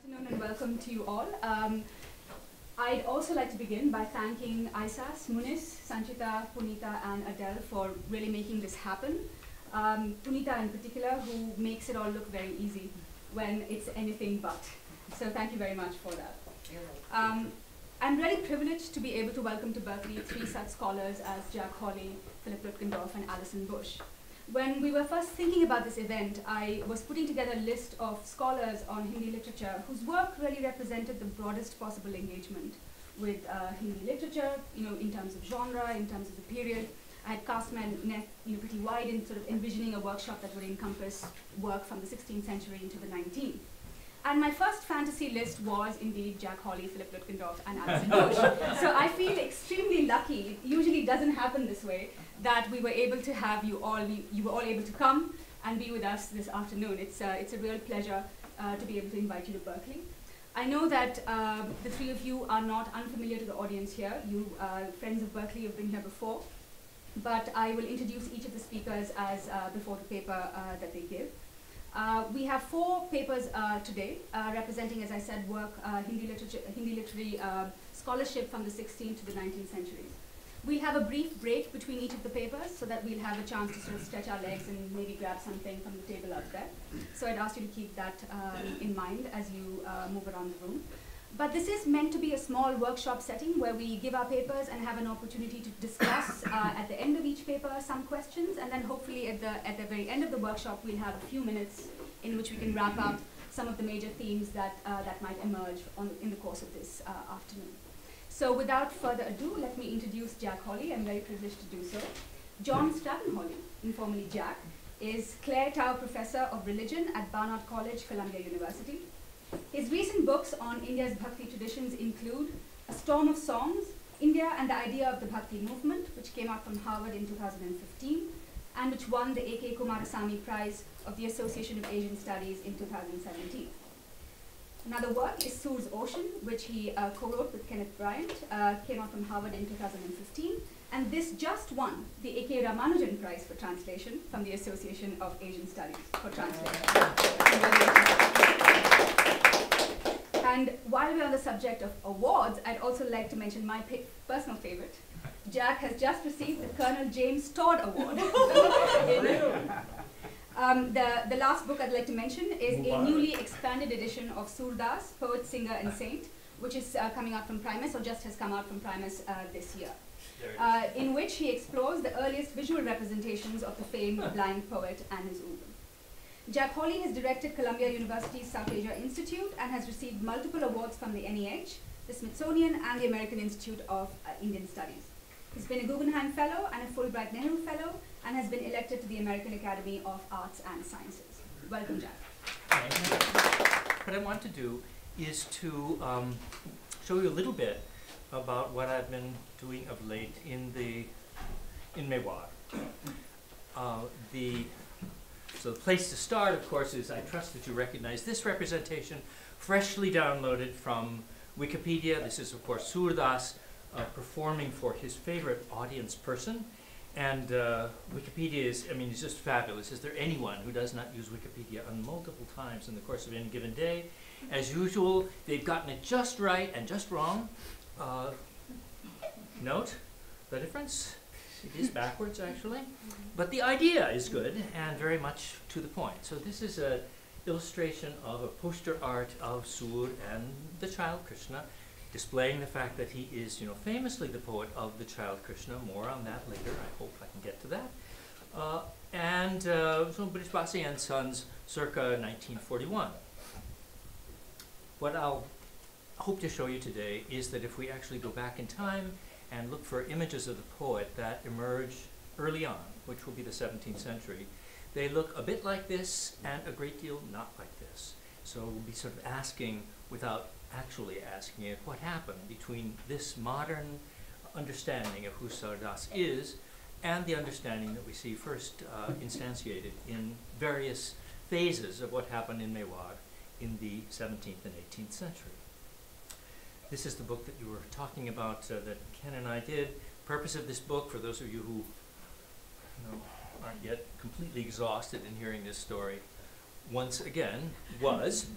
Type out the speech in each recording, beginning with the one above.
afternoon and welcome to you all. I'd also like to begin by thanking Isas, Munis, Sanchita, Punita, and Adele for really making this happen. Punita in particular, who makes it all look very easy when it's anything but. So thank you very much for that. I'm really privileged to be able to welcome to Berkeley three such scholars as Jack Hawley, Philip Lutgendorf, and Alison Bush. When we were first thinking about this event, I was putting together a list of scholars on Hindi literature whose work really represented the broadest possible engagement with Hindi literature, in terms of genre, in terms of the period. I had cast my net pretty wide in sort of envisioning a workshop that would encompass work from the 16th century into the 19th. And my first fantasy list was indeed Jack Hawley, Philip Lutgendorf, and Alison Bush. So I feel extremely lucky. It usually doesn't happen this way, that we were able to have you were all able to come and be with us this afternoon. It's a real pleasure to be able to invite you to Berkeley. I know that the three of you are not unfamiliar to the audience here. You friends of Berkeley have been here before, but I will introduce each of the speakers as before the paper that they give. We have four papers today representing, as I said, work, Hindi literary scholarship from the 16th to the 19th centuries. We'll have a brief break between each of the papers so that we'll have a chance to sort of stretch our legs and maybe grab something from the table out there. So I'd ask you to keep that in mind as you move around the room. But this is meant to be a small workshop setting where we give our papers and have an opportunity to discuss at the end of each paper some questions, and then hopefully at the very end of the workshop we'll have a few minutes in which we can wrap up some of the major themes that might emerge in the course of this afternoon. So without further ado, let me introduce Jack Hawley. I'm very privileged to do so. John Stratton Hawley, informally Jack, is Clare Tow Professor of Religion at Barnard College, Columbia University. His recent books on India's Bhakti traditions include A Storm of Songs, India and the Idea of the Bhakti Movement, which came out from Harvard in 2015, and which won the A.K. Kumarasamy Prize of the Association of Asian Studies in 2017. Another work is Sur's Ocean, which he co-wrote with Kenneth Bryant, came out from Harvard in 2015, and this just won the A.K. Ramanujan Prize for Translation from the Association of Asian Studies for Translation. And while we're on the subject of awards, I'd also like to mention my personal favorite. Jack has just received the Colonel James Todd Award. The last book I'd like to mention is a newly expanded edition of Surdas, Poet, Singer, and Saint, which is coming out from Primus, or just has come out from Primus this year, in which he explores the earliest visual representations of the famed blind poet and his oeuvre. Jack Hawley has directed Columbia University's South Asia Institute and has received multiple awards from the NEH, the Smithsonian, and the American Institute of Indian Studies. He's been a Guggenheim Fellow and a Fulbright Nehru Fellow, and has been elected to the American Academy of Arts and Sciences. Welcome, Jack. What I want to do is to show you a little bit about what I've been doing of late in Mewar. So the place to start, of course, is I trust that you recognize this representation, freshly downloaded from Wikipedia. This is, of course, Surdas performing for his favorite audience person. And Wikipedia is just fabulous. Is there anyone who does not use Wikipedia on multiple times in the course of any given day? As usual, they've gotten it just right and just wrong. Note the difference. It is backwards, actually. But the idea is good and very much to the point. So this is an illustration of a poster art of Sur and the child Krishna, displaying the fact that he is, famously the poet of the child Krishna. More on that later. I hope I can get to that. So Brijbasi and Sons, circa 1941. What I'll hope to show you today is that if we actually go back in time and look for images of the poet that emerge early on, which will be the 17th century, they look a bit like this and a great deal not like this. So we'll be sort of asking, without actually asking it, what happened between this modern understanding of who Surdas is and the understanding that we see first instantiated in various phases of what happened in Mewar in the 17th and 18th century. This is the book that you were talking about that Ken and I did. Purpose of this book, for those of you who aren't yet completely exhausted in hearing this story, once again, was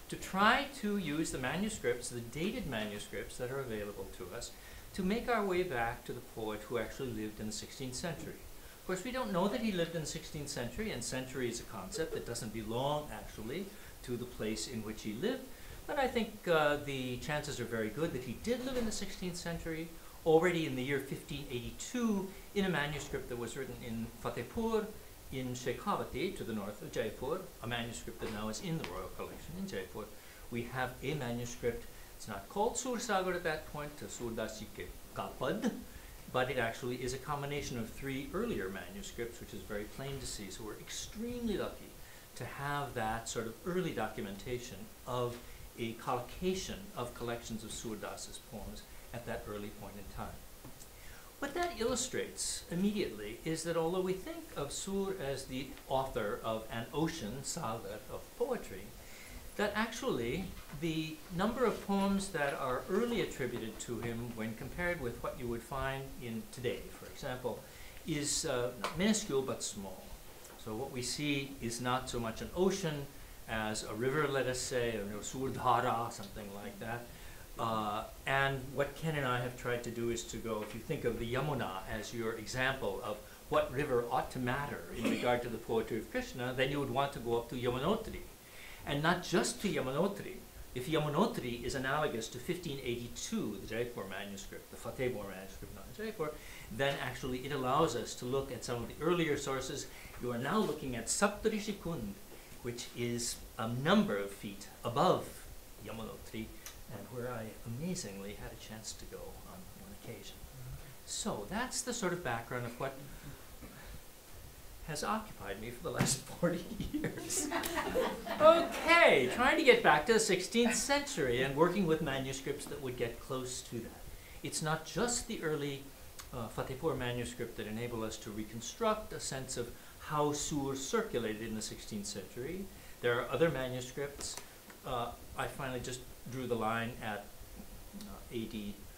to try to use the manuscripts, the dated manuscripts that are available to us, to make our way back to the poet who actually lived in the 16th century. Of course, we don't know that he lived in the 16th century, and century is a concept that doesn't belong, actually, to the place in which he lived. But I think the chances are very good that he did live in the 16th century, already in the year 1582, in a manuscript that was written in Fatehpur, in Shekhawati, to the north of Jaipur, a manuscript that now is in the royal collection in Jaipur. We have a manuscript. It's not called Sursagar at that point, Surdas Ji Ke Kapad, but it actually is a combination of 3 earlier manuscripts, which is very plain to see. So we're extremely lucky to have that sort of early documentation of a collocation of collections of Surdas's poems at that early point in time. What that illustrates immediately is that although we think of Sur as the author of an ocean saga of poetry, that actually the number of poems that are early attributed to him when compared with what you would find in today, for example, is not minuscule but small. So what we see is not so much an ocean as a river, let us say, or Surdhara, something like that. And what Ken and I have tried to do is to go, if you think of the Yamuna as your example of what river ought to matter in regard to the poetry of Krishna, then you would want to go up to Yamunotri. And not just to Yamunotri. If Yamunotri is analogous to 1582, the Jaipur manuscript, the Fatehpur manuscript, not in Jaipur, then actually it allows us to look at some of the earlier sources. You are now looking at Saptarishi Kund, which is a number of feet above Yamunotri, and where I amazingly had a chance to go on one occasion. So that's the sort of background of what has occupied me for the last 40 years. Okay, trying to get back to the 16th century and working with manuscripts that would get close to that. It's not just the early Fatehpur manuscript that enable us to reconstruct a sense of how Sur circulated in the 16th century. There are other manuscripts. I finally just drew the line at AD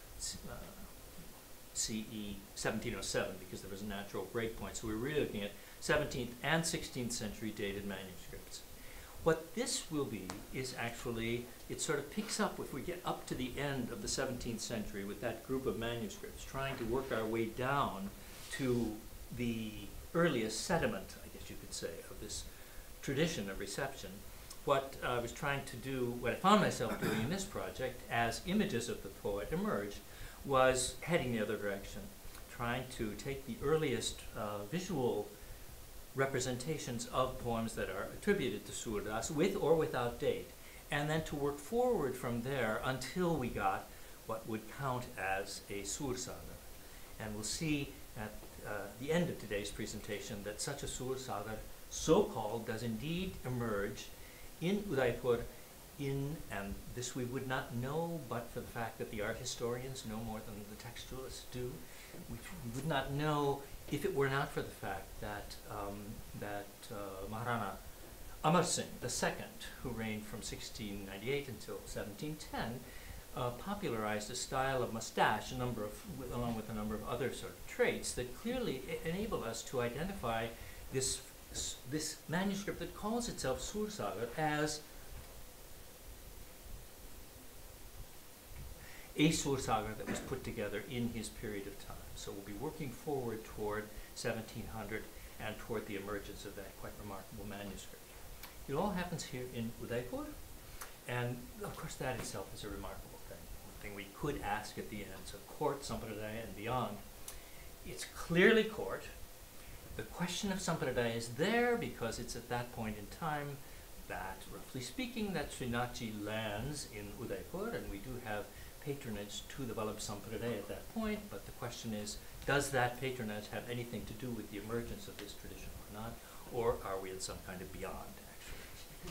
CE 1707 because there was a natural breakpoint. So we're really looking at 17th and 16th century dated manuscripts. What this will be is actually, it sort of picks up, if we get up to the end of the 17th century with that group of manuscripts, trying to work our way down to the earliest sediment, I guess you could say, of this tradition of reception. What I was trying to do, what I found myself doing in this project as images of the poet emerged, was heading the other direction, trying to take the earliest visual representations of poems that are attributed to Surdas, with or without date, and then to work forward from there until we got what would count as a Sursagar. And we'll see at the end of today's presentation that such a Sursagar, so-called, does indeed emerge in Udaipur, and this we would not know but for the fact that the art historians know more than the textualists do. We would not know if it were not for the fact that Maharana Amar Singh II, who reigned from 1698 until 1710, popularized a style of mustache, along with a number of other sort of traits that clearly enable us to identify this manuscript that calls itself Sursagar as a Sursagar that was put together in his period of time. So we'll be working forward toward 1700 and toward the emergence of that quite remarkable manuscript. It all happens here in Udaipur, and of course that itself is a remarkable thing. One thing we could ask at the end, so court, Sampradaya, and beyond. It's clearly court. The question of Sampradaya is there because it's at that point in time that, roughly speaking, that Srinathji lands in Udaipur, and we do have patronage to the Vallabh Sampradaya at that point, but the question is, does that patronage have anything to do with the emergence of this tradition or not, or are we at some kind of beyond, actually?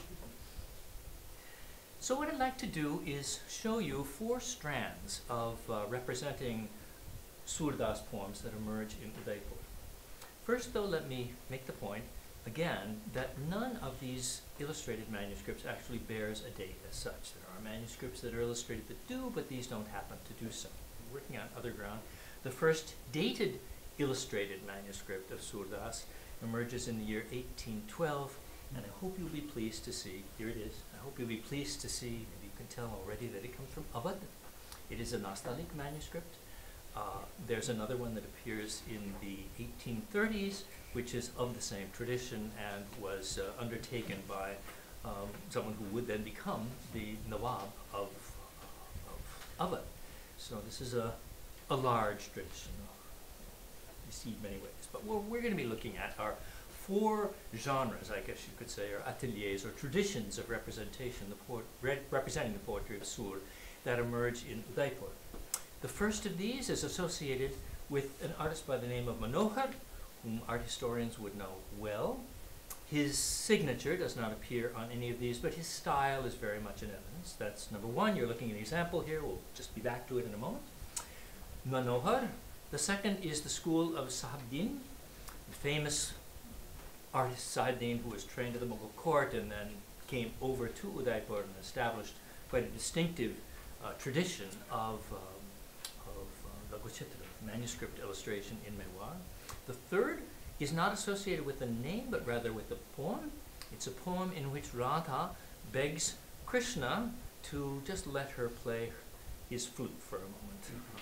So what I'd like to do is show you 4 strands of representing Surdas poems that emerge in Udaipur. First, though, let me make the point, again, that none of these illustrated manuscripts actually bears a date as such. There are manuscripts that are illustrated that do, but these don't happen to do so. We're working on other ground. The first dated illustrated manuscript of Surdas emerges in the year 1812 And I hope you'll be pleased to see, here it is, I hope you'll be pleased to see, maybe you can tell already that it comes from Awadh. It is a Nastaliq manuscript. There's another one that appears in the 1830s, which is of the same tradition and was undertaken by someone who would then become the Nawab of Awadh. So this is a large tradition, you see in many ways. But what we're going to be looking at are 4 genres, I guess you could say, or ateliers, or traditions of representation, representing the poetry of Sur that emerge in Udaipur. The first of these is associated with an artist by the name of Manohar, whom art historians would know well. His signature does not appear on any of these, but his style is very much in evidence. That's number 1. You're looking at an example here. We'll just be back to it in a moment. Manohar. The second is the school of Sahabuddin, the famous artist Sahabuddin, who was trained at the Mughal court and then came over to Udaipur and established quite a distinctive tradition of Laghu Chitra, manuscript illustration in Mewar. The third is not associated with the name, but rather with the poem. It's a poem in which Radha begs Krishna to just let her play his flute for a moment.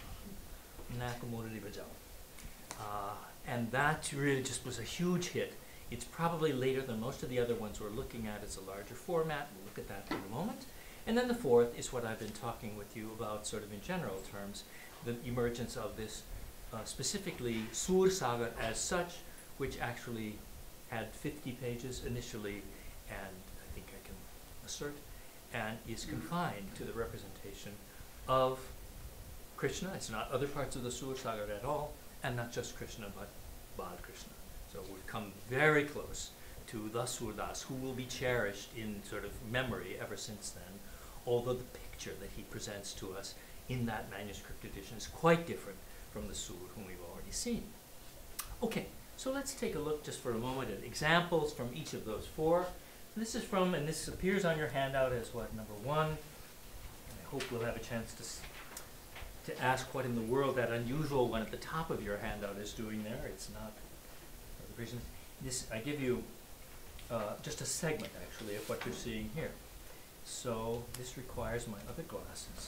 And that really just was a huge hit. It's probably later than most of the other ones we're looking at. It's a larger format. We'll look at that in a moment. And then the fourth is what I've been talking with you about sort of in general terms, the emergence of this specifically Sur Sagar as such, which actually had 50 pages initially, and I think I can assert, and is confined to the representation of Krishna. It's not other parts of the Sur Sagar at all, and not just Krishna, but Bal Krishna. So we've come very close to the Surdas, who will be cherished in sort of memory ever since then, although the picture that he presents to us in that manuscript edition is quite different from the Sur whom we've already seen. Okay, so let's take a look just for a moment at examples from each of those 4. This is from, and this appears on your handout as what, number 1. And I hope we'll have a chance to ask what in the world that unusual one at the top of your handout is doing there. It's not the vision. This, I give you just a segment, actually, of what you're seeing here. So this requires my other glasses.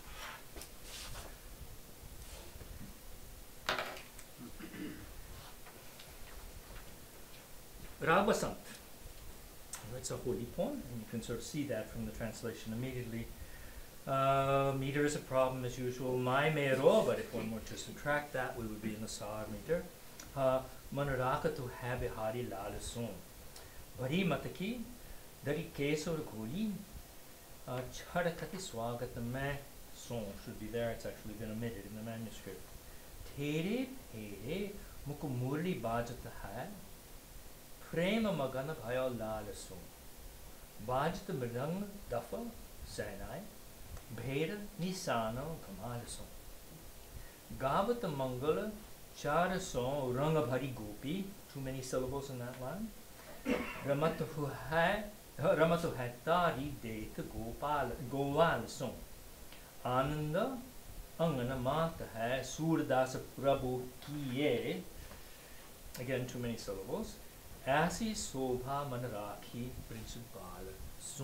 Rabasant. It's a holy poem, and you can sort of see that from the translation immediately. Meter is a problem as usual. My mero, but if one were to subtract that, we would be in the Sar meter. Manaraka tu hai bihari lal son. Bari mataki, dari kesor goli, chadakati swagat me son should be there. It's actually been omitted in the manuscript. Tere tere mukumurli bajat hai. Prema magana bhayo lal son. Bajat mrang dafa sainai. Bheda nisano kamal son. Gavat mangala chara son ranga bhari gopi. Too many syllables in that line. Ramatu hai tari deta gopal son. Ananda angana mata hai Surdasa prabhu kiye. Again, too many syllables. Asi sobha manaraki principal son.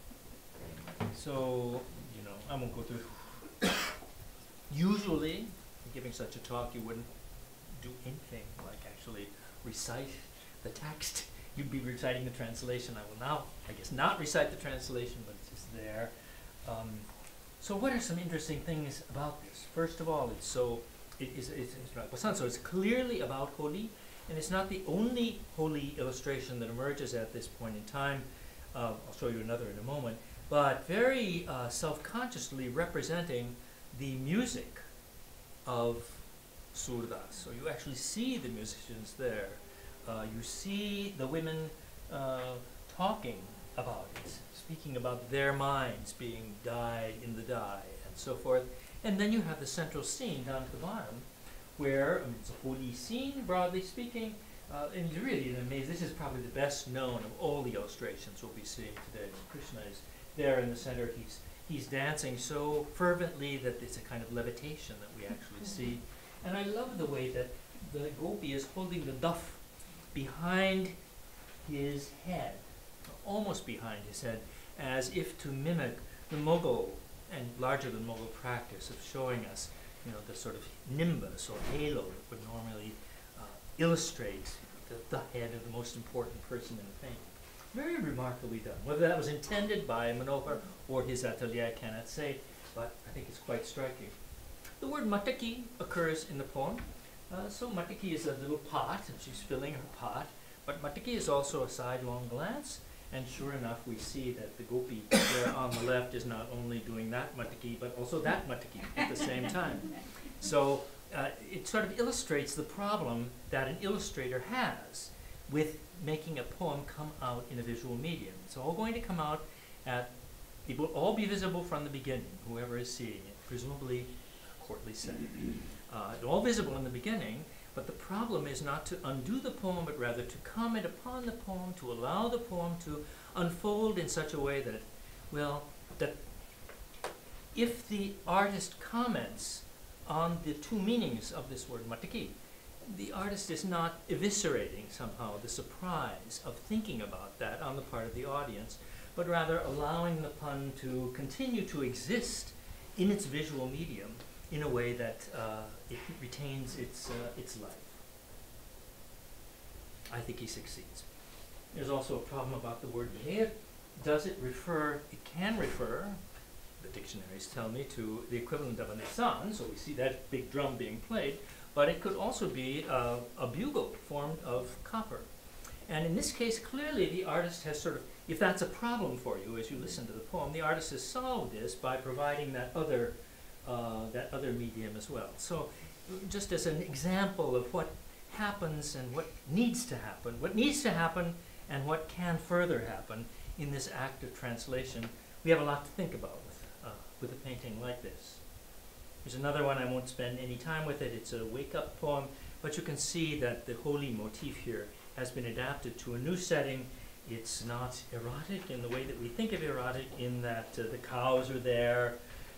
So, you know, I won't go through. Usually, giving such a talk, you wouldn't do anything like actually recite the text. You'd be reciting the translation. I will now, I guess, not recite the translation, but it's just there. So what are some interesting things about this? First of all, so it's clearly about Holi, and it's not the only Holi illustration that emerges at this point in time. I'll show you another in a moment. But very self-consciously representing the music of Surdas. So you actually see the musicians there. You see the women talking about it, speaking about their minds being dyed in the dye, and so forth. And then you have the central scene down at the bottom, where it's a holy scene, broadly speaking. And you're really amazed. This is probably the best known of all the illustrations we'll be seeing today. Krishna is there in the center. He's dancing so fervently that it's a kind of levitation that we actually see. And I love the way that the gopi is holding the duff behind his head. almost behind his head, as if to mimic the Mughal and larger than Mughal practice of showing us, the sort of nimbus or halo that would normally illustrate the head of the most important person in the painting. Very remarkably done. Whether that was intended by Manohar or his atelier, I cannot say, but I think it's quite striking. The word mataki occurs in the poem. So mataki is a little pot, and she's filling her pot, but mataki is also a sidelong glance, and sure enough we see that the gopi there on the left is not only doing that mataki, but also that mataki at the same time. So it sort of illustrates the problem that an illustrator has with making a poem come out in a visual medium. It's all going to come out it will all be visible from the beginning, whoever is seeing it, presumably a courtly setting. It's all visible in the beginning, but the problem is not to undo the poem, but rather to comment upon the poem, to allow the poem to unfold in such a way that, that if the artist comments on the two meanings of this word mataki, the artist is not eviscerating somehow the surprise of thinking about that on the part of the audience, but rather allowing the pun to continue to exist in its visual medium in a way that it retains its life. I think he succeeds. There's also a problem about the word yeher. It can refer, the dictionaries tell me, to the equivalent of a nisan, so we see that big drum being played, but it could also be a bugle formed of copper. And in this case, clearly the artist has sort of, if that's a problem for you as you listen to the poem, the artist has solved this by providing that other medium as well. So just as an example of what happens and what needs to happen and what can further happen in this act of translation, we have a lot to think about with a painting like this. There's another one, I won't spend any time with it. It's a wake-up poem, but you can see that the holy motif here has been adapted to a new setting. It's not erotic in the way that we think of erotic, in that the cows are there.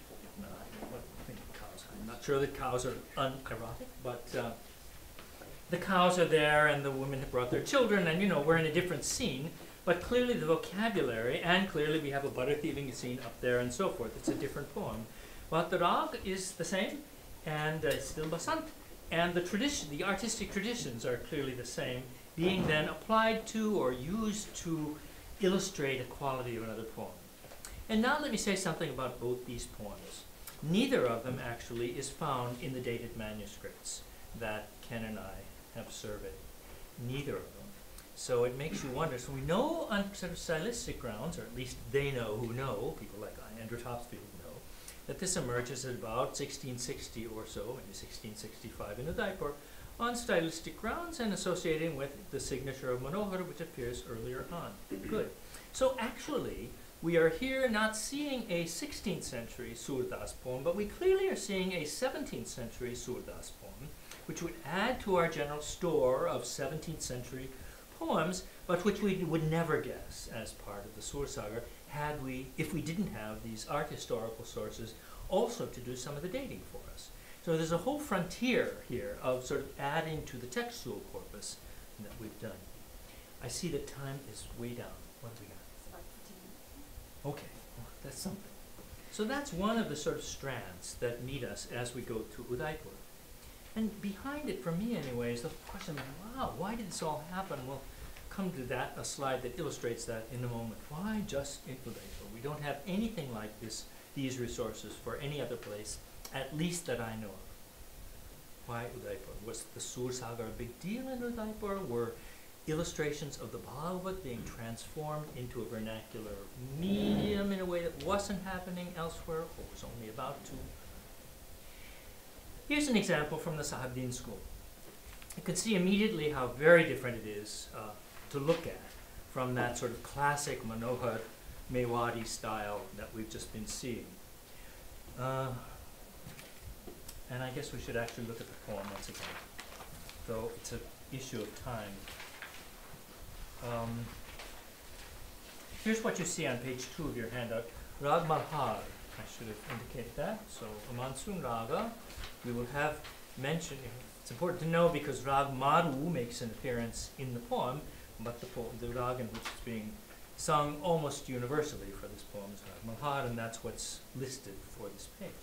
I'm not sure that cows are unerotic, but the cows are there and the women have brought their children, and we're in a different scene, but clearly the vocabulary, and clearly we have a butter thieving scene up there and so forth. It's a different poem. But the rag is the same, and still basant, and the artistic traditions are clearly the same, being then applied to or used to illustrate a quality of another poem. And now let me say something about both these poems. Neither of them actually is found in the dated manuscripts that Ken and I have surveyed. Neither of them. So it makes you wonder. So we know on sort of stylistic grounds, or at least they know who know, people like Andrew Topsfield know, that this emerges at about 1660 or so, maybe 1665 in Udaipur, on stylistic grounds and associating with the signature of Manohar, which appears earlier on. Good. So actually, we are here not seeing a 16th century Surdas poem, but we clearly are seeing a 17th century Surdas poem, which would add to our general store of 17th century poems, but which we would never guess as part of the Sursagar if we didn't have these art historical sources also to do some of the dating for us. So there's a whole frontier here of sort of adding to the textual corpus that we've done. I see that time is way down. What do we got? Okay, well, that's something. So that's one of the sort of strands that meet us as we go to Udaipur. And behind it, for me anyway, is the question of, wow, why did this all happen? We'll come to that, a slide that illustrates that in a moment. Why just in Udaipur? We don't have anything like these resources for any other place, at least that I know of. Why Udaipur? Was the Sursagar a big deal in Udaipur? Were illustrations of the Bhagavad being transformed into a vernacular medium in a way that wasn't happening elsewhere, or was only about to? Here's an example from the Sahabuddin school. You can see immediately how very different it is to look at from that sort of classic Manohar Mewadi style that we've just been seeing. And I guess we should actually look at the poem once again, though it's an issue of time. Here's what you see on page 2 of your handout. Rag Malhar. I should have indicated that. So, a monsoon raga. We will have mentioned, it's important to know because Rag Maru makes an appearance in the poem, but the raga in which it's being sung almost universally for this poem is Malhar, and that's what's listed for this page.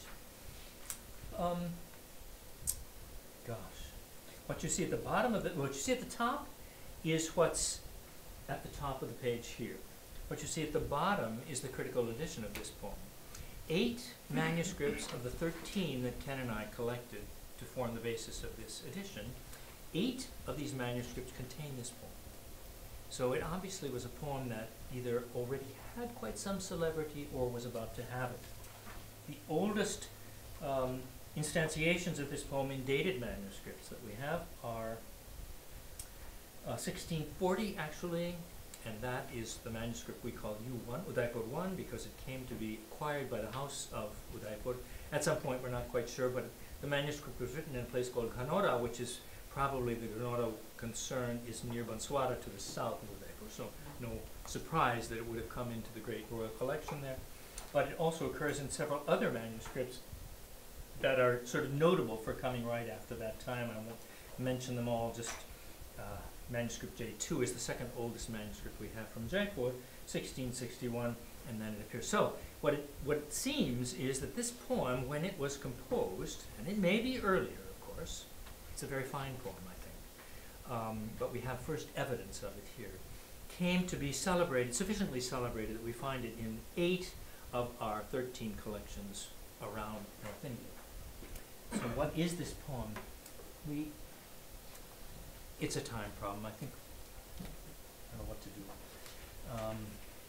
Gosh, what you see at the bottom of it, what you see at the top is what's at the top of the page here. What you see at the bottom is the critical edition of this poem. 8 manuscripts of the 13 that Ken and I collected to form the basis of this edition, 8 of these manuscripts contain this poem. So it obviously was a poem that either already had quite some celebrity or was about to have it. The oldest instantiations of this poem in dated manuscripts that we have are 1640 actually, and that is the manuscript we call U1, Udaipur 1, because it came to be acquired by the House of Udaipur. At some point, we're not quite sure, but the manuscript was written in a place called Ghanora, which is probably the Ghanora concern is near Banswara to the south of Udaipur, so no surprise that it would have come into the great royal collection there. But it also occurs in several other manuscripts that are sort of notable for coming right after that time. I won't mention them all, just manuscript J2 is the second oldest manuscript we have from Jaipur, 1661, and then it appears. So what it seems is that this poem, when it was composed, and it may be earlier, of course, it's a very fine poem, I think, but we have first evidence of it here, came to be celebrated, sufficiently celebrated that we find it in 8 of our 13 collections around North India. So what is this poem? It's a time problem, I think. I don't know what to do.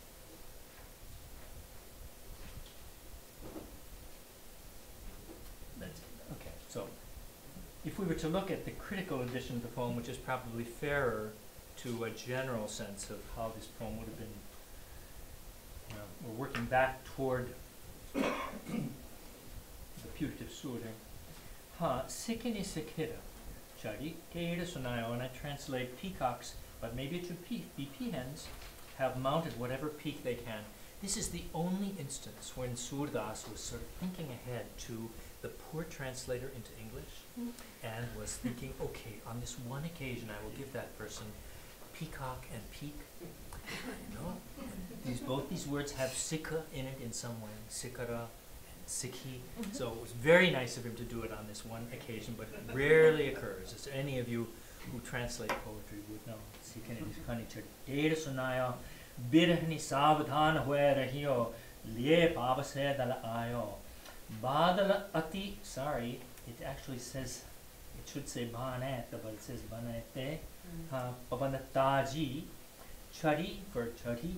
Okay, so if we were to look at the critical edition of the poem, which is probably fairer to a general sense of how this poem would have been, we're working back toward the putative sur here. Ha, sikini sikira. Chari, Keira Sunayo, and I translate peacocks, but maybe it should be peahens, have mounted whatever peak they can. This is the only instance when Surdas was sort of thinking ahead to the poor translator into English and was thinking, okay, on this one occasion I will give that person peacock and peak. You know, both these words have sikha in it in some way, sikara. Sikhi. So it was very nice of him to do it on this one occasion, but it rarely occurs, as any of you who translate poetry would know. Dera sunaya birhni savdhan hue rahiyo liye pavase dal ayo badal ati, sorry, it actually says, it should say banet, but it says banete, pavanataji, chari for chari,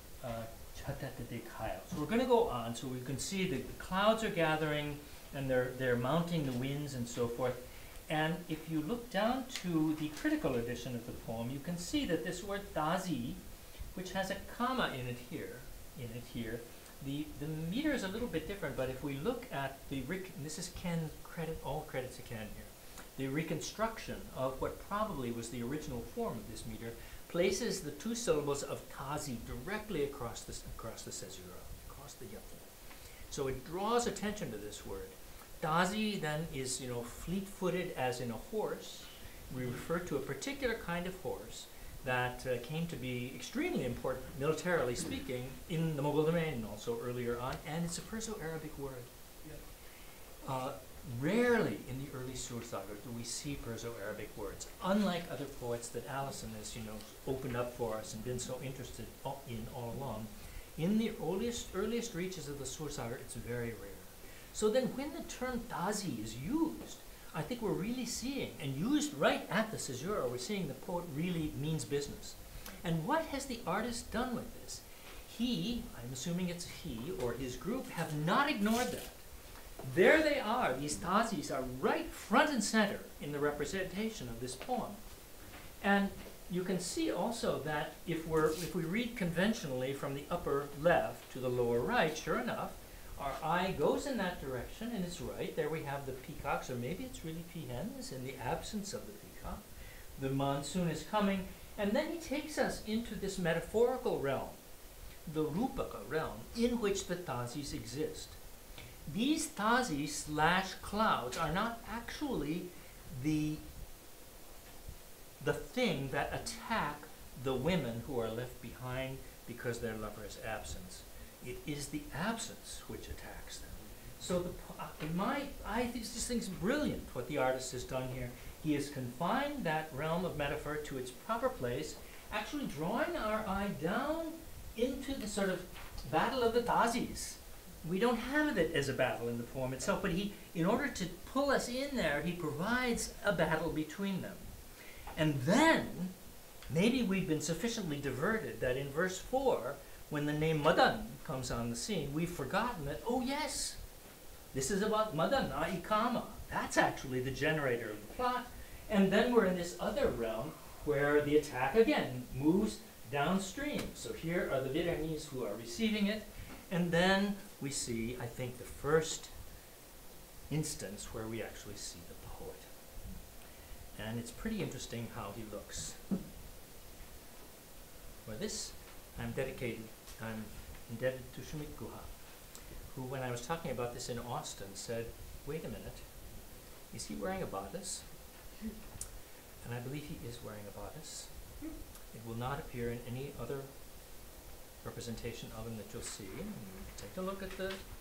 so we're going to go on, so we can see that the clouds are gathering and they're mounting the winds and so forth. And if you look down to the critical edition of the poem, you can see that this word tazi, which has a comma in it here, the meter is a little bit different, but if we look at the, and this is Ken credit, all credits to Ken here, the reconstruction of what probably was the original form of this meter places the 2 syllables of tazi directly across the caesura, across the yati. So it draws attention to this word. Tazi then is, fleet-footed as in a horse. We refer to a particular kind of horse that came to be extremely important, militarily speaking, in the Mughal domain and also earlier on, and it's a Perso-Arabic word. Rarely in the early Sursagar do we see Perso-Arabic words, unlike other poets that Allison has, opened up for us and been so interested in all along. In the earliest reaches of the Sursagar, it's very rare. So then when the term tazi is used, I think we're really seeing, and used right at the caesura, we're seeing the poet really means business. And what has the artist done with this? He, I'm assuming it's he or his group, have not ignored that. There they are, these tazis are right front and center in the representation of this poem. And you can see also that if we read conventionally from the upper left to the lower right, sure enough, our eye goes in that direction and it's right. There we have the peacocks, or maybe it's really peahens in the absence of the peacock. The monsoon is coming, and then he takes us into this metaphorical realm, the Rupaka realm, in which the tazis exist. These tazis / clouds are not actually the thing that attack the women who are left behind, because their lover is absent. It is the absence which attacks them. So I think this thing's brilliant what the artist has done here. He has confined that realm of metaphor to its proper place, actually drawing our eye down into the sort of battle of the Tazis. We don't have it as a battle in the poem itself, but in order to pull us in there, he provides a battle between them. And then, maybe we've been sufficiently diverted that in verse 4, when the name Madan comes on the scene, we've forgotten that, oh yes, this is about Madan, i.e. Kama. That's actually the generator of the plot. And then we're in this other realm where the attack again moves downstream. So here are the Viranis who are receiving it. And then we see, I think, the first instance where we actually see the poet. And it's pretty interesting how he looks. For this, I'm indebted to Shumit Guha, who, when I was talking about this in Austin, said, wait a minute, is he wearing a bodice? And I believe he is wearing a bodice. It will not appear in any other representation of him that you'll see. Take a look at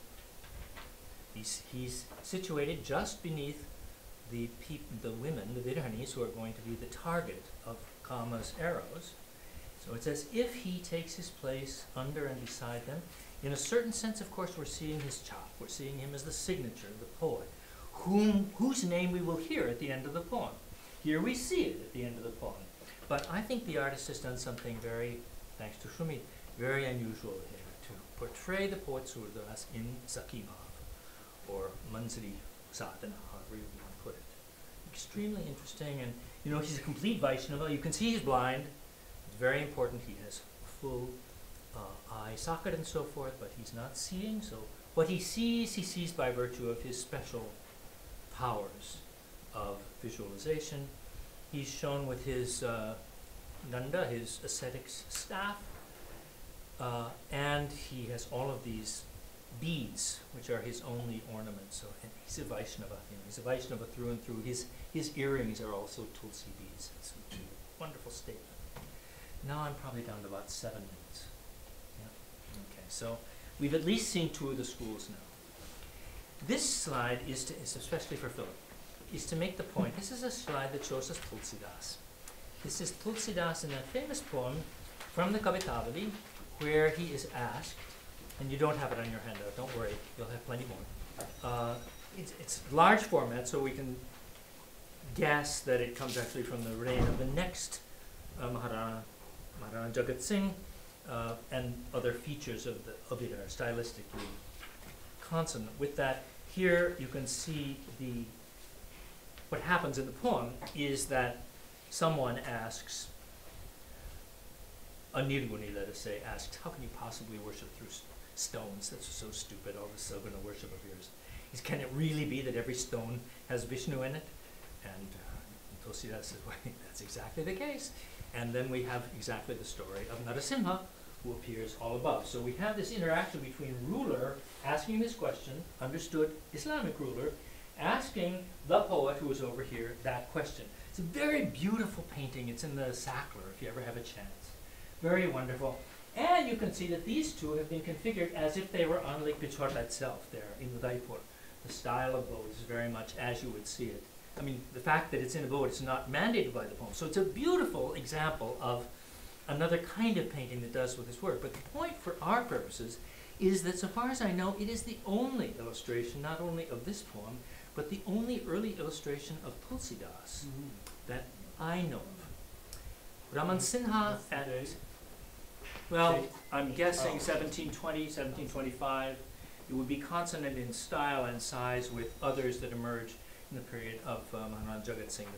he's situated just beneath the women, the Viranis, who are going to be the target of Kama's arrows. So it's as if he takes his place under and beside them. In a certain sense, of course, we're seeing his chop. We're seeing him as the signature, the poet, whose name we will hear at the end of the poem. Here we see it at the end of the poem. But I think the artist has done something very, thanks to Shumit, very unusual here to portray the poet Surdas in Sakibhav, or Manzari Sadhana, however you want to put it. Extremely interesting, and you know, he's a complete Vaishnava. You can see he's blind. It's very important. He has full eye socket and so forth, but he's not seeing. So what he sees by virtue of his special powers of visualization. He's shown with his Nanda, his ascetic's staff, and he has all of these beads, which are his only ornaments. So and he's a Vaishnava. You know, he's a Vaishnava through and through. His earrings are also Tulsi beads. It's a wonderful statement. Now I'm probably down to about 7 minutes. Yeah. Okay, so we've at least seen 2 of the schools now. This slide is especially for Philip, is to make the point. This is a slide that shows us Tulsidas. This is Tulsidas in that famous poem from the Kavitavali, where he is asked, and you don't have it on your handout, don't worry, you'll have plenty more. It's large format, so we can guess that it comes actually from the reign of the next Maharana Jagat Singh, and other features of it are stylistically consonant with that. Here you can see what happens in the poem is that someone asks, a Nirguni, let us say, asks, how can you possibly worship through stones? That's so stupid, all this Saguna worship of yours. Can it really be that every stone has Vishnu in it? And Tulsidas says, well, that's exactly the case. And then we have exactly the story of Narasimha, who appears all above. So we have this interaction between ruler asking this question, understood Islamic ruler, asking the poet who is over here that question. It's a very beautiful painting. It's in the Sackler, if you ever have a chance. Very wonderful. And you can see that these two have been configured as if they were on Lake Pichwara itself there in Udaipur. The style of boat is very much as you would see it. I mean, the fact that it's in a boat is not mandated by the poem. So it's a beautiful example of another kind of painting that does with this work. But the point for our purposes is that, so far as I know, it is the only illustration, not only of this poem, but the only early illustration of Tulsidas that I know of. Raman Sinha well, I'm guessing 1720, 1725. It would be consonant in style and size with others that emerge in the period of Maharana Jagat Singh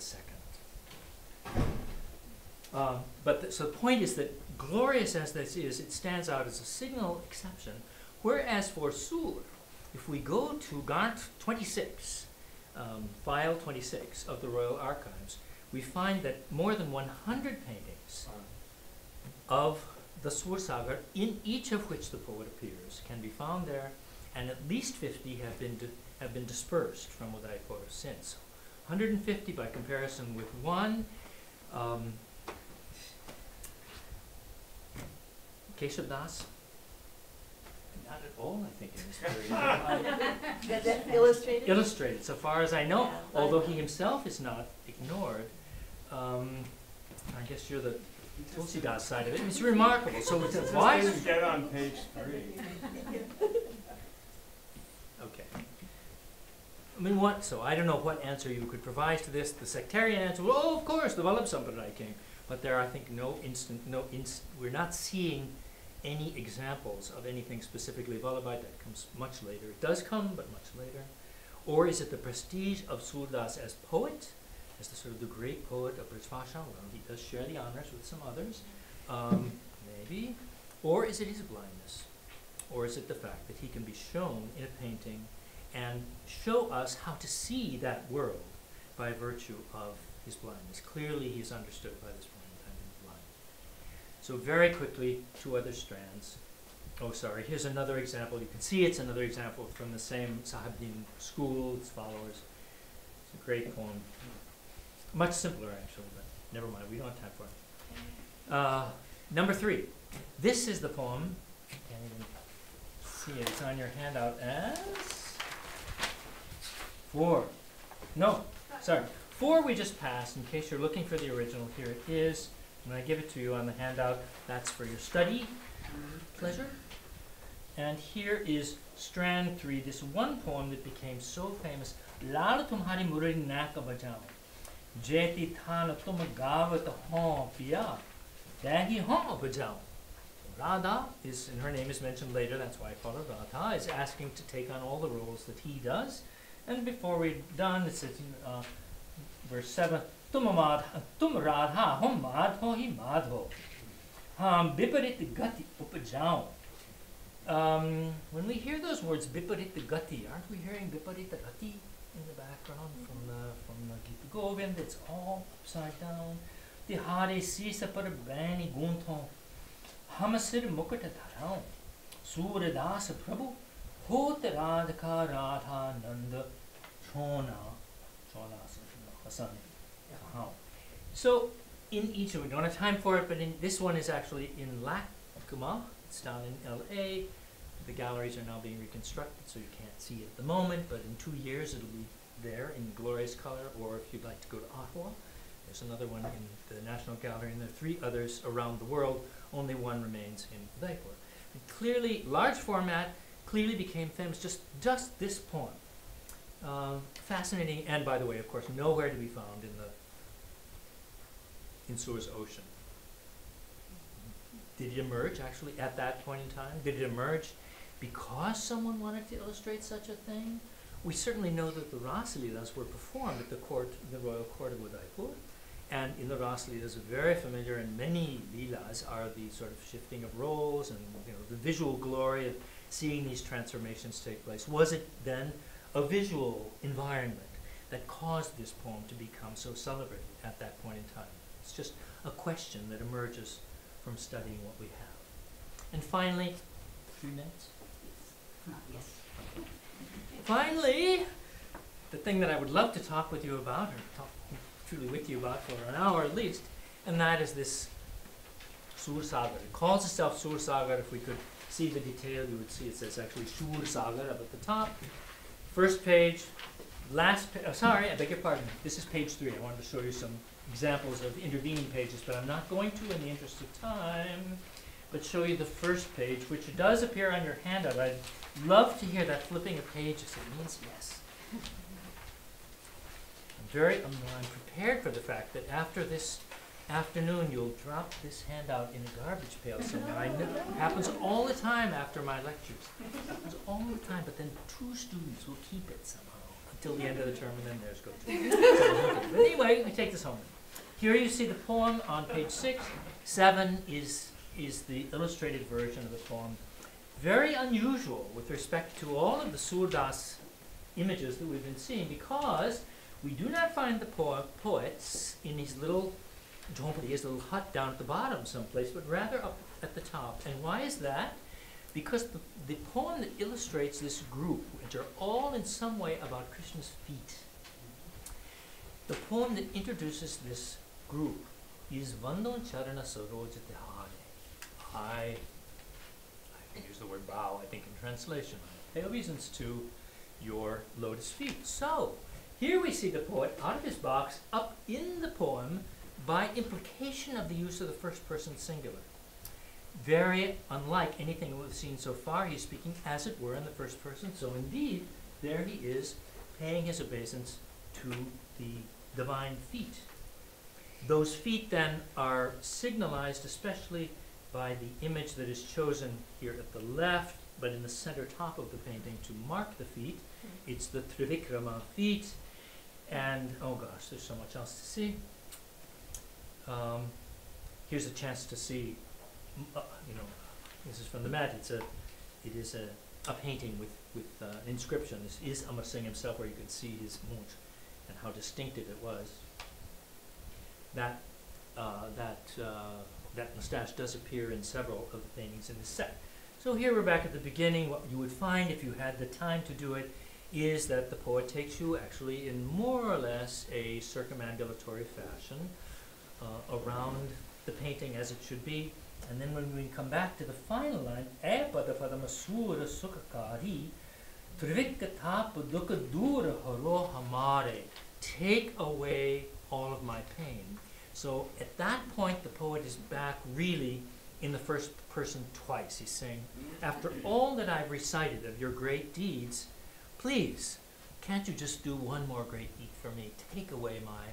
II. So the point is that, glorious as this is, it stands out as a signal exception. Whereas for Sur, if we go to Gant 26, file 26 of the Royal Archives, we find that more than 100 paintings of the Sursagar, in each of which the poet appears, can be found there, and at least 50 have been dispersed from Udaipur since. 150 by comparison with one. Keshav Das, not at all, I think, in this period. Illustrated? Illustrated, so far as I know, Yeah, although he himself is not ignored. I guess you're the Tulsidas side of it. It's remarkable. So it's why? Just get on page 3. Okay. I mean, what? So I don't know what answer you could provide to this. The sectarian answer, well, oh, of course, the Vallabh Sampradaya came. But there are, I think, we're not seeing any examples of anything specifically Vallabhite. That comes much later. It does come, but much later. Or is it the prestige of Surdas as poet, as the sort of the great poet of Brajbhasha? Well, he does share the honors with some others, maybe. Or is it his blindness? Or is it the fact that he can be shown in a painting and show us how to see that world by virtue of his blindness? Clearly he is understood by this point in time to be blind. So very quickly, 2 other strands. Oh, sorry, here's another example. You can see it's another example from the same Sahabdin school, its followers. It's a great poem. Much simpler, actually, but never mind, we don't have time for it. Number 3. This is the poem. Can't even see it. It's on your handout as 4. No, sorry. 4 we just passed. In case you're looking for the original, here it is. And I give it to you on the handout. That's for your study pleasure. And here is strand 3, this one poem that became so famous. Lal tumhari murari naka bajao. Jeti thana tum gavat hon piya. Dahi hon bajao. Radha is, and her name is mentioned later, that's why I call her Radha, is asking to take on all the roles that he does. And before we're done, it says, verse 7, Tum Radha hum madho hi madho. Ham biparit gati upajao. When we hear those words, biparit gati, aren't we hearing biparit gati in the background from the Gita Govind? It's all upside down. Tihare sisa par bani gunthon. Hamasir mukata dharao. Surdas Prabhu. Hot Radhaka Radha Nanda Chona. So in each of, we don't have time for it, but in this one is actually in Lakuma. It's down in LA. The galleries are now being reconstructed, so you can't see it at the moment, but in 2 years it'll be there in glorious color. Or if you'd like to go to Ottawa, there's another one in the National Gallery, and there are 3 others around the world. Only one remains in Udaipur. And clearly, large format, clearly became famous, just this poem. Fascinating, and by the way, of course, nowhere to be found in Sur's Ocean. Did it emerge actually at that point in time? Did it emerge because someone wanted to illustrate such a thing? We certainly know that the Rasalilas were performed at the royal court of Udaipur, and in the Rasalilas, very familiar, and many leelas are the sort of shifting of roles and the visual glory of seeing these transformations take place. Was it then a visual environment that caused this poem to become so celebrated at that point in time? It's just a question that emerges from studying what we have. And finally, 3 minutes? Yes. Finally, the thing that I would love to talk with you about, or talk truly with you about for an hour at least, and that is this Sur Sagar. It calls itself Sur Sagar. If we could see the detail, you would see it says actually Sur Sagar up at the top. First page, last page, sorry, I beg your pardon. This is page 3. I wanted to show you some examples of intervening pages, but I'm not going to in the interest of time, but show you the first page, which does appear on your handout. I'd love to hear that flipping of pages. It means yes. I'm prepared for the fact that after this afternoon you'll drop this handout in a garbage pail somewhere. I know it happens all the time after my lectures. It happens all the time, but then 2 students will keep it somehow until the end of the term, and then theirs go too. But anyway, we take this home. Here you see the poem on page 6. 7 is the illustrated version of the poem. Very unusual with respect to all of the Surdas images that we've been seeing, because we do not find the poets in his little his little hut down at the bottom someplace, but rather up at the top. And why is that? Because the poem that illustrates this group, which are all in some way about Krishna's feet, the poem that introduces this group is Vandon Charana Sarojate Hare. I brow, I think, in translation. Pay obeisance to your lotus feet. So, here we see the poet out of his box, up in the poem, by implication of the use of the first person singular. Very unlike anything we've seen so far. He's speaking, as it were, in the first person. So indeed, there he is, paying his obeisance to the divine feet. Those feet then are signalized especially by the image that is chosen here at the left, but in the center top of the painting to mark the feet. It's the Trivikrama feet. And, oh gosh, there's so much else to see. Here's a chance to see, this is from the mat. It is a painting with an inscription. This is Amar Singh himself, where you could see his moonch and how distinctive it was. That mustache does appear in several of the paintings in this set. So here we're back at the beginning. What you would find if you had the time to do it is that the poet takes you actually in more or less a circumambulatory fashion around the painting as it should be. And then when we come back to the final line, Pada-pada-masura sukakari, trivikata-padukadura haro hamare, take away all of my pain. So at that point, the poet is back really in the first person twice. He's saying, after all that I've recited of your great deeds, please, can't you just do one more great deed for me? Take away my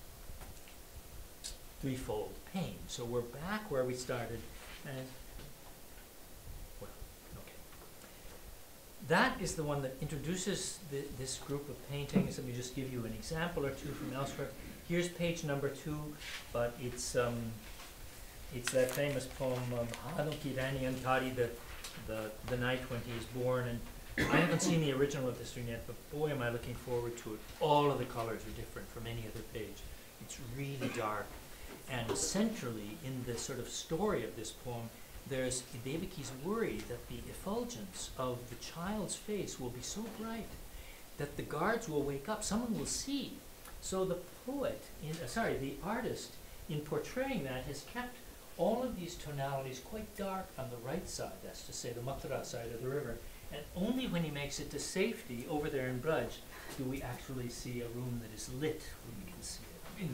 threefold pain. So we're back where we started. And, well, okay. That is the one that introduces this group of paintings. Let me just give you an example or two from elsewhere. Here's page number 2, but it's that famous poem Hanuki Rani Antari, the night when he is born. And I haven't seen the original of this one yet, but boy, am I looking forward to it. All of the colors are different from any other page. It's really dark. And centrally, in the sort of story of this poem, there's Devaki's worry that the effulgence of the child's face will be so bright that the guards will wake up, someone will see. So the poet, the artist, in portraying that, has kept all of these tonalities quite dark on the right side, that's to say the Mathura side of the river. And only when he makes it to safety over there in Braj do we actually see a room that is lit where we can see it.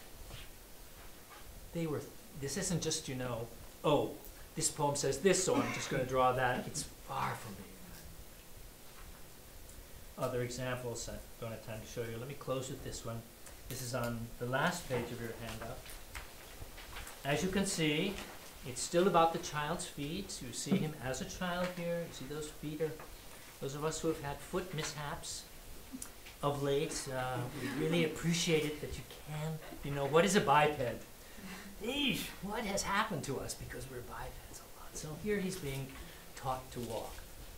This isn't just, oh, this poem says this, so I'm just going to draw that. It's far from being that. Other examples I don't have time to show you. Let me close with this one. This is on the last page of your handout. As you can see, it's still about the child's feet. You see him as a child here. You see those feet are, those of us who have had foot mishaps of late, we really appreciate it that you can, what is a biped? Eesh, what has happened to us because we're bipeds a lot. So here he's being taught to walk.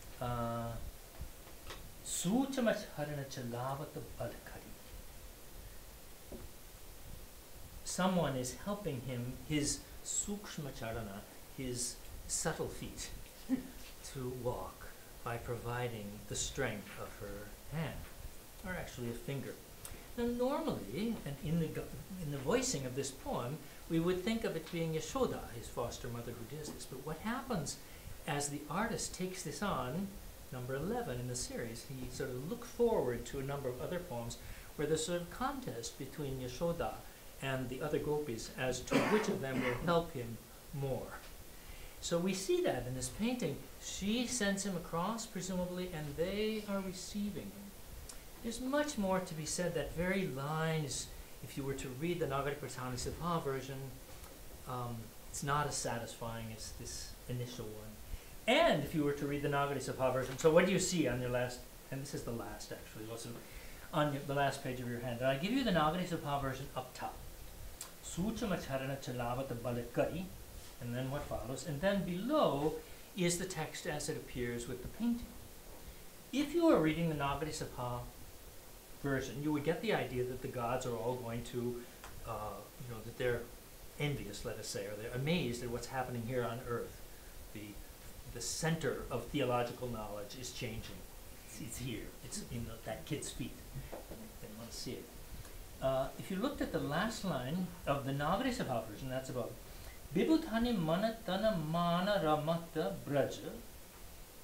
Someone is helping him, his sukshma charana, his subtle feet, to walk by providing the strength of her hand, or actually a finger. Now normally, and in the voicing of this poem, we would think of it being Yashoda, his foster mother, who does this. But what happens as the artist takes this on, number 11 in the series, he sort of looks forward to a number of other poems where there's sort of contest between Yashoda and the other gopis as to which of them will help him more. So we see that in this painting. She sends him across, presumably, and they are receiving him. There's much more to be said. That very line is, if you were to read the Nagari Prathani Sabha version, it's not as satisfying as this initial one. And if you were to read the Nagari Sabha version, so what do you see on your last, and this is the last actually, also on the last page of your hand. And I give you the Nagari Sabha version up top. Suchamacharana Chalavata Balakari, and then what follows, and then below is the text as it appears with the painting. If you are reading the Nagari Sabha version, you would get the idea that the gods are all going to, that they're envious, let us say, or they're amazed at what's happening here on earth. The center of theological knowledge is changing. It's here. It's in that kid's feet. They want to see it. If you looked at the last line of the Nagari Sabha version, that's about Bibutani Manatana Mana Ramata Braja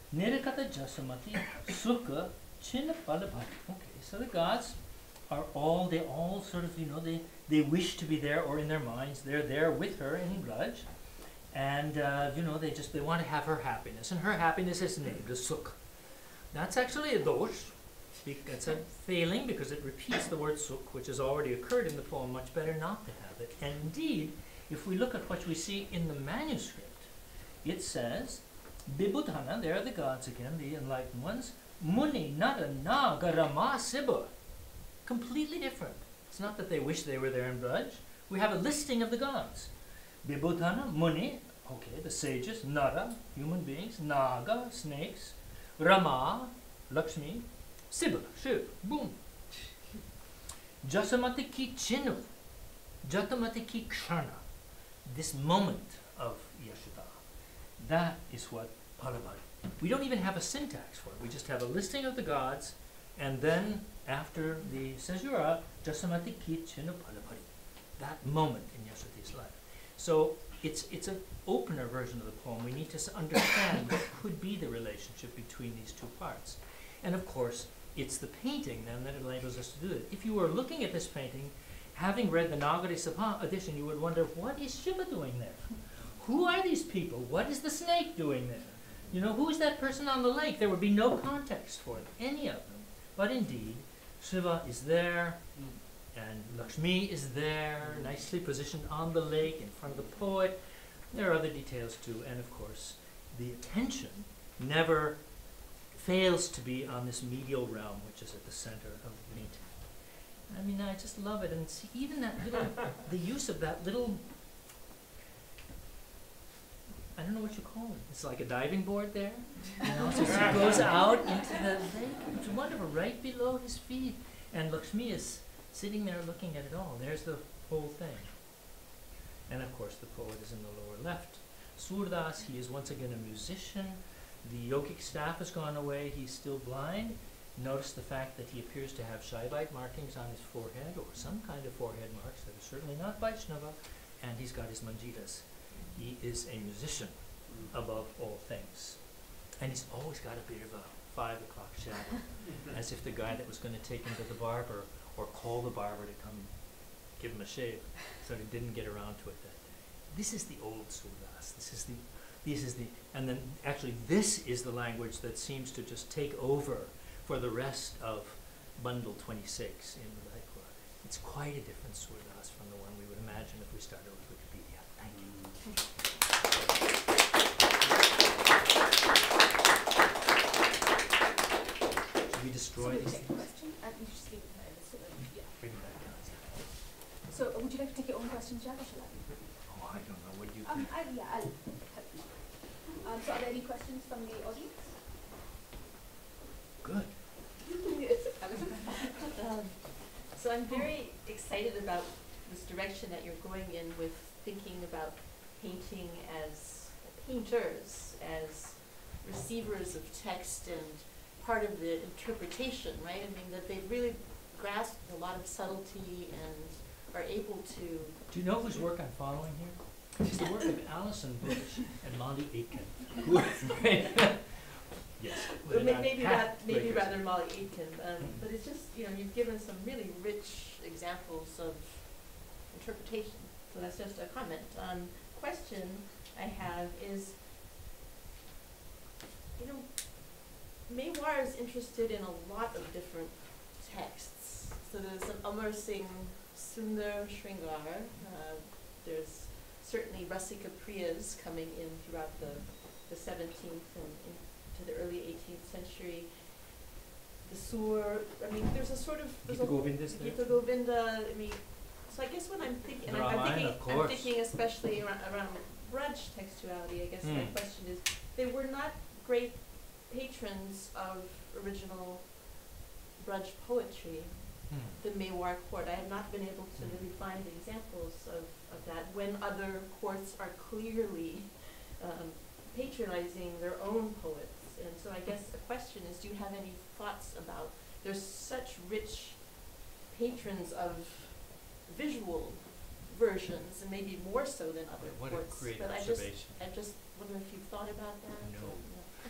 Nirikata Jasamati Sukha Chinnapalabhati. Okay, so the gods are all, they all sort of, they wish to be there, or in their minds, they're there with her in Braj. And, they want to have her happiness. And her happiness is named as Sukh. That's actually a dosh. It's a failing because it repeats the word Sukh, which has already occurred in the poem. Much better not to have it. And indeed, if we look at what we see in the manuscript, it says, Bibudhana, there are the gods again, the enlightened ones, Muni Nara Naga Rama Sibha. Completely different. It's not that they wish they were there in Braj. We have a listing of the gods. Bibudhana, Muni, okay, the sages, Nara, human beings, Naga, snakes, Rama, Lakshmi, Sibha, Shiv, boom. Jasamati ki chinu, Jatamati ki kshana. This moment of Yashoda, that is what Palabhati. We don't even have a syntax for it. We just have a listing of the gods, and then after the caesura, Jasamati ki chinu Palabhati. That moment in Yashoda's life. So it's an opener version of the poem. We need to understand what could be the relationship between these two parts. And of course, it's the painting then that enables us to do it. If you were looking at this painting, having read the Nagari Sabha edition, you would wonder, what is Shiva doing there? Who are these people? What is the snake doing there? Who is that person on the lake? There would be no context for any of them. But indeed, Shiva is there, and Lakshmi is there, nicely positioned on the lake in front of the poet. There are other details too, and of course, the attention never fails to be on this medial realm, which is at the center of the painting. I mean, I just love it, and see, even that little, the use of that little, I don't know what you call it. It's like a diving board there, so it goes out into the lake. It's wonderful, right below his feet, and Lakshmi is sitting there looking at it all. There's the whole thing. And of course, the poet is in the lower left. Surdas, he is once again a musician. The yogic staff has gone away. He's still blind. Notice the fact that he appears to have Shaivite markings on his forehead, or some kind of forehead marks that are certainly not Vaishnava, and he's got his manjitas. He is a musician above all things. And he's always got a bit of a 5 o'clock shadow, as if the guy that was going to take him to the barber or call the barber to come give him a shave, so he didn't get around to it that day. This is the old Surdas. This is the, and then actually this is the language that seems to just take over for the rest of bundle 26 in Udaipur. It's quite a different Surdas from the one we would imagine if we started with Wikipedia. Thank you. Should we destroy these things? Question? You just leave it there. So that, yeah. Bring it back down. So would you like to take your own questions, Jack, or shall I? Oh, I don't know. What do you think? I'll help. So are there any questions from the audience? Good. So I'm very excited about this direction that you're going in with thinking about painting as painters, as receivers of text and part of the interpretation, right? I mean, that they've really grasped a lot of subtlety and are able to... Do you know whose work I'm following here? It's the work of Alison Bush and Molly Aitken. Yes. But maybe rather Molly Aitken, but it's just, you've given some really rich examples of interpretation. So that's just a comment. Question I have is, Mewar is interested in a lot of different texts. So there's an Amar Singh Sundar Shringar. There's certainly Rasika Priyas coming in throughout the 17th and into the early 18th century. The Sur, there's a sort of... Gita Govinda is there. Gita Govinda, so I guess when I'm thinking, and I'm thinking especially around Braj textuality, I guess my question is, they were not great patrons of original Braj poetry, the Mewar court. I have not been able to really find examples of that when other courts are clearly patronizing their own poets. And so I guess the question is, do you have any thoughts about, there's such rich patrons of visual versions, and maybe more so than other What courts. a great but observation. I just wonder if you've thought about that. No.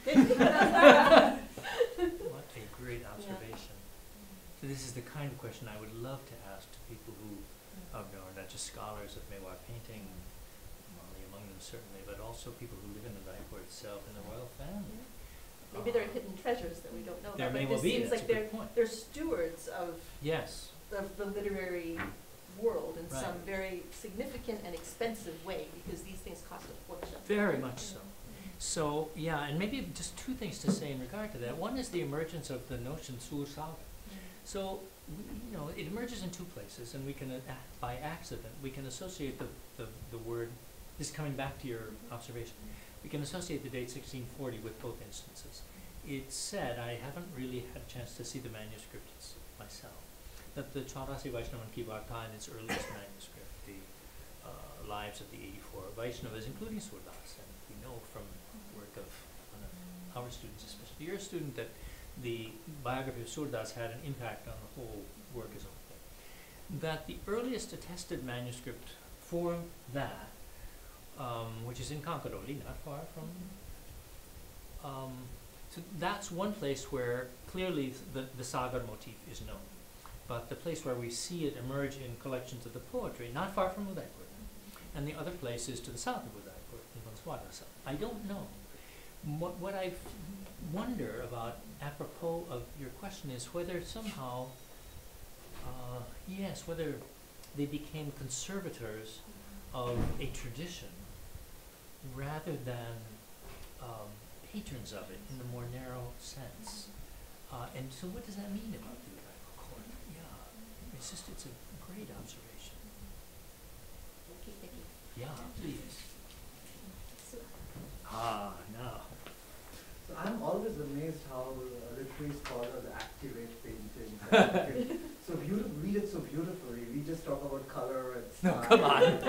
What a great observation. So this is the kind of question I would love to ask to people who are not just scholars of Mewar painting, Mali among them certainly, but also people who live in the Raipur itself and the royal family. Maybe there are hidden treasures that we don't know There about. may But well this be, seems that's like a good point. they're stewards of Yes. the literary world in Right. some very significant and expensive way, because these things cost a fortune. Very much so. So, yeah, and maybe just two things to say in regard to that. One is the emergence of the notion Sur Saga. So, it emerges in two places, and we can, by accident, we can associate the word, this is coming back to your observation, we can associate the date 1640 with both instances. It's said, I haven't really had a chance to see the manuscripts myself, that the Chaurasi Vaishnavan Ki Varta in its earliest manuscript, the Lives of the 84 Vaishnavas, including Surdas, and we know from work of one of our students, especially your student, that the biography of Surdas had an impact on the whole work as a whole. That the earliest attested manuscript for that, which is in Kankadoli, not far from, so that's one place where clearly the Sagar motif is known. But the place where we see it emerge in collections of the poetry, not far from Udaipur, and the other place is to the south of Udaipur, in Banswara. I don't know. What I wonder about, apropos of your question, is whether somehow, whether they became conservators of a tradition rather than patrons of it in the more narrow sense. And so what does that mean about the Udaipur court? Yeah, it's a great observation. Yeah, please. Now. So I'm always amazed how literary scholars activate painting. So beautiful, read it so beautifully. We just talk about color and style. No, come on.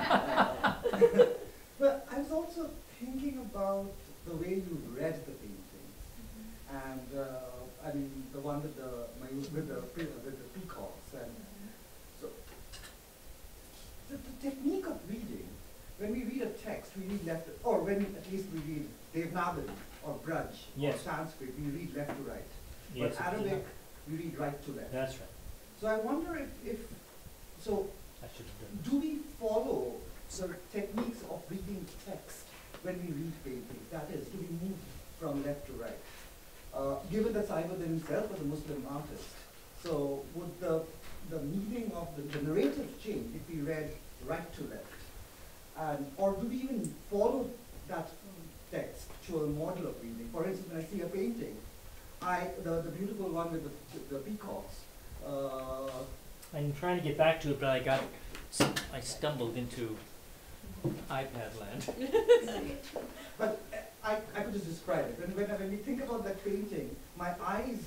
But I was also thinking about the way you read the painting, and I mean the one with the peacocks, and so the technique of reading. When we read a text, we read left, or when at least we read Devanagari or Braj or Sanskrit, we read left to right. Yes, but Arabic, we read right to left. That's right. So I wonder if I should have done. do we follow the techniques of reading text when we read paintings? That is, do we move from left to right? Given that Saibuddin himself was a Muslim artist, so would the meaning of the narrative change if we read right to left? Or do we even follow that textual model of reading? For instance, when I see a painting, the beautiful one with the peacocks. I'm trying to get back to it, but I stumbled into iPad land. But I could just describe it. When we think about that painting, my eyes.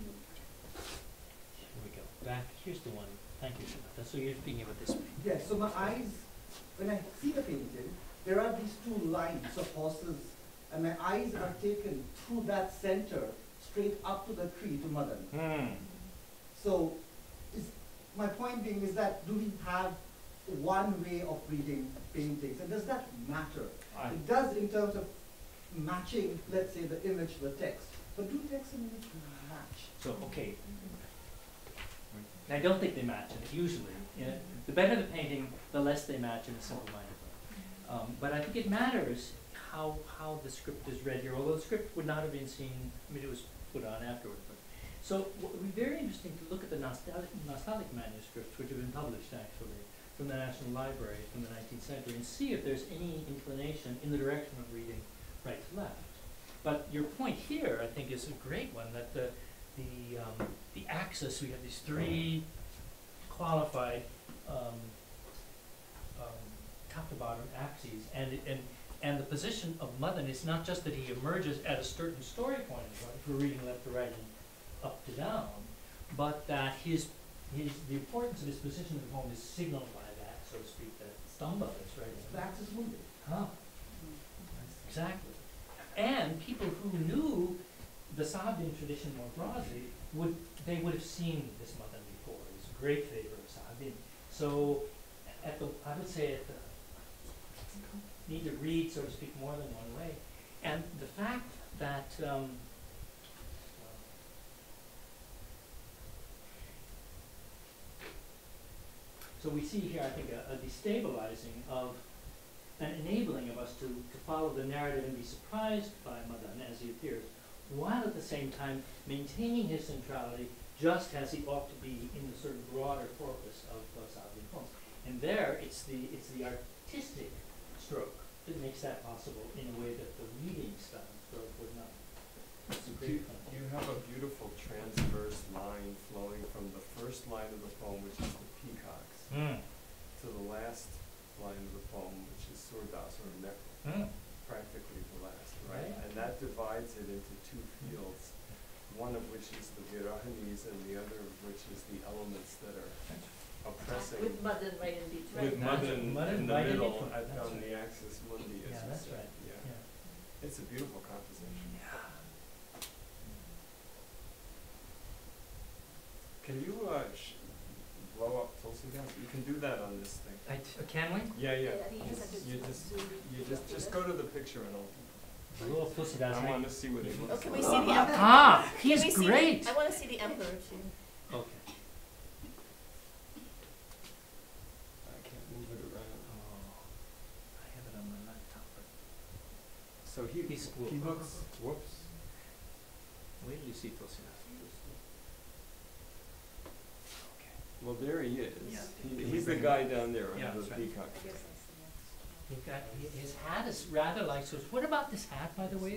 Here we go. Back. Here's the one. Thank you, Samantha. So you're speaking about this. Yes. So my eyes. When I see the painting, there are these two lines of horses, and my eyes are taken through that center, straight up to the tree to Madan. So, my point being is that do we have one way of reading paintings, and does that matter? It does in terms of matching, let's say, the image to the text, but do text and image match? So, okay. I don't think they match, usually. The better the painting, the less they match in a simple-minded way. But I think it matters how the script is read here, although the script would not have been seen, I mean, it was put on afterward. So it would be very interesting to look at the Nastaliq manuscripts, which have been published, actually, from the National Library from the 19th century, and see if there's any inclination in the direction of reading right to left. But your point here, I think, is a great one, that the axis, we have these three qualified top to bottom axes, and the position of Madan is not just that he emerges at a certain story point, if we're reading left to right and up to down, but that the importance of his position at home is signaled by that, so to speak, that Stamba is right. The axis moving. Exactly. And people who knew the Sahabian tradition more broadly would have seen this Madan before. He was a great favorite of Sahabian. So I would say need to read, so to speak, more than one way. And the fact that so we see here, I think, a destabilizing of an enabling of us to follow the narrative and be surprised by Madan as he appears, while at the same time maintaining his centrality just as he ought to be in the sort of broader corpus of Saadian poems. And there, it's the artistic stroke that makes that possible in a way that the reading style stroke would not. It's a great point. You have a beautiful transverse line flowing from the first line of the poem, which is the peacocks, to the last line of the poem, which is Surdas, or practically the last, right? Right. And that divides it into two fields, one of which is the Virahanis and the other of which is the elements that are oppressing. With Madan right in between. With Madan Madan in the right in middle between, on that's the axis mundi, as Yeah, you that's said. right. Yeah. Yeah. It's a beautiful composition. Can you blow up Tulsidas? You can do that on this thing. Can we? Yeah, yeah. I think you just have to You just go to the picture and I'll. A little Tulsidas. I want to see what it Oh, looks can like. we see the emperor? Ah, Can he's we see great. I want to see the emperor too. Okay. I can't move it around. Oh, I have it on my laptop, but So he looks. Whoops. Where did you see Tulsidas? Well, there he is. Yeah. He's the guy down there Yeah, under the that's right. peacock. His hat is rather like so. What about this hat, by the way?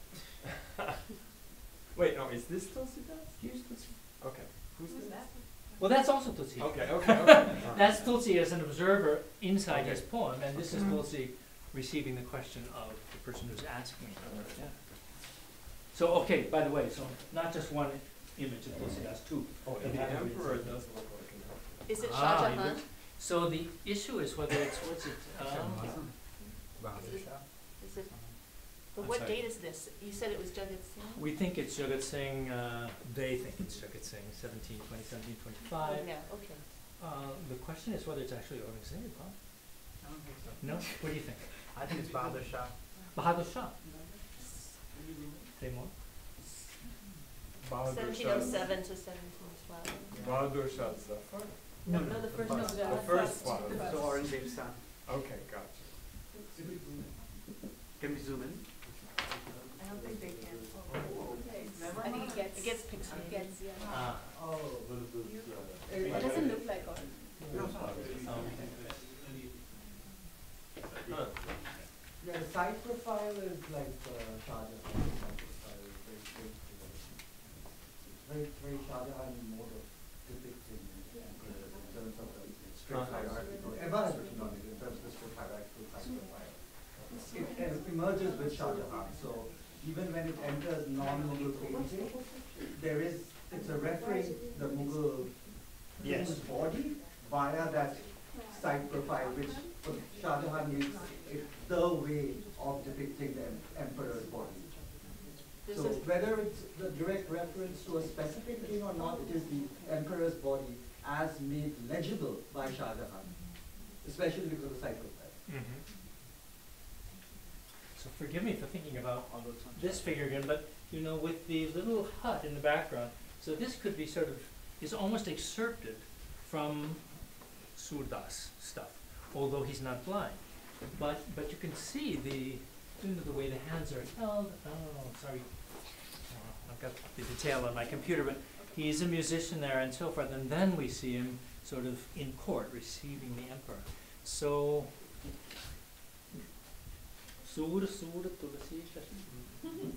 Wait, no, is this Tulsidas? Okay. Who's this? Well, that's also Tulsi. Okay, okay. That's Tulsi as an observer inside his Okay. poem, and this is Tulsi receiving the question of the person who's asking him. Yeah. So, okay, by the way, so not just one image of Tulsi, that's two. Oh, and the emperor does look like an emperor. Is it Ah, Shah he Jahan? So the issue is whether it's, what's it, Is it? But I'm what sorry. date is this? You said it was Jagat Singh? we think it's Jagat Singh, they think it's Jagat Singh, 1725. Oh, yeah, okay. The question is whether it's actually Aurangzeb, huh? No? What do you think? I think it's Bahadur Shah. Bahadur Shah. Say more? Bahadur 1707 to 1712. Bahadur Shah Zafar? No, the first one. The first one. So Aurangzeb's son. Okay, gotcha. Can we zoom in? I don't think they can. I think it gets. It gets pixelated. It gets, yeah. Ah. It doesn't look like all. Yeah, the side profile is like Shah Jahan. Side profile is very Shah Jahan mode of depicting in terms of the strict hierarchical. Emma has written on it in terms of the strict hierarchical side profile. It emerges with Shah Jahan. So even when it enters non-Mughal painting, it's a reference the Mughal Yes. body via that side profile, which for Shah Jahan makes it the way of depicting the emperor's body. This So is, whether it's the direct reference to a specific king or not, it is the emperor's body as made legible by Shah Jahan, especially because of the side profile. So forgive me for thinking about this figure again, but you know, with the little hut in the background, so this could be sort of, is almost excerpted from Surdas stuff, although he's not blind. But you can see the way the hands are held. Oh, sorry, I've got the detail on my computer, but he's a musician there and so forth. And then we see him sort of in court receiving the emperor. So, Sur Tulasi Shashi.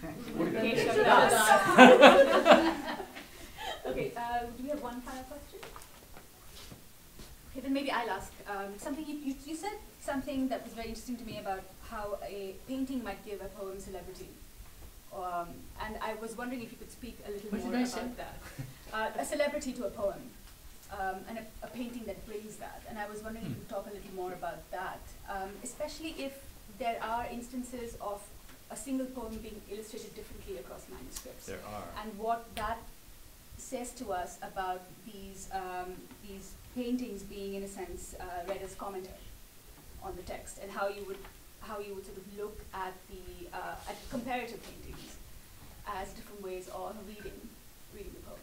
Okay, do we have one final question? Okay, then maybe I'll ask. Something you said something that was very interesting to me about how a painting might give a poem celebrity. And I was wondering if you could speak a little What more did I about say? that. A celebrity to a poem, and a painting that brings that. And I was wondering if you could talk a little more about that, especially if there are instances of a single poem being illustrated differently across manuscripts. There are. And what that says to us about these paintings being, in a sense, read as commentary on the text, and how you would how you would sort of look at the at comparative paintings as different ways of reading the poem.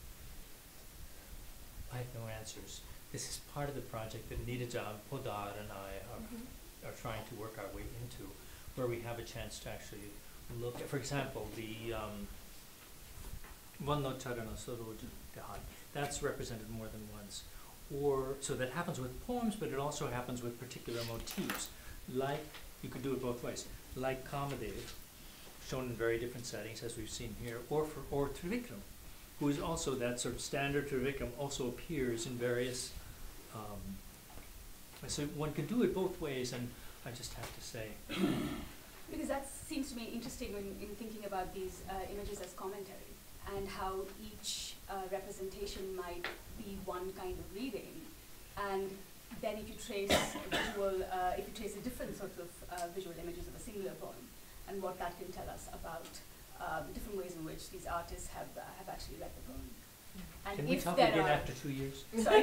I have no answers. This is part of the project that Neeraj Poddar and I are trying to work our way into, where we have a chance to actually look at, for example, the Vanno Charana Saroj Dehani. That's represented more than once. Or, so that happens with poems, but it also happens with particular motifs. Like, you could do it both ways. Like Kamadev, shown in very different settings, as we've seen here, or Trivikram, who is also that sort of standard Trivikram, also appears in various, so one could do it both ways, and I just have to say. Because that seems to me interesting in thinking about these images as commentary, and how each representation might be one kind of reading, and then if you trace the different sorts of visual images of a singular poem, and what that can tell us about different ways in which these artists have actually read the poem. And Can we if talk there again are after 2 years? sorry,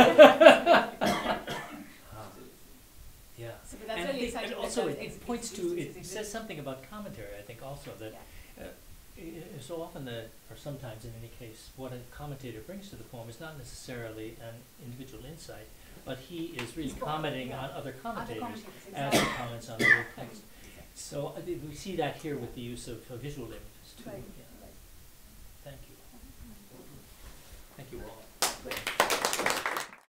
Yeah. So, but that's And really I think- exciting. and also that it points to, it exist. says something about commentary, I think also, that so often, or sometimes in any case, what a commentator brings to the poem is not necessarily an individual insight, but he is really He's commenting yeah. on other commentators as exactly. he comments on the text. So we see that here with the use of visual images too. Right. Yeah. Thank you. Thank you all.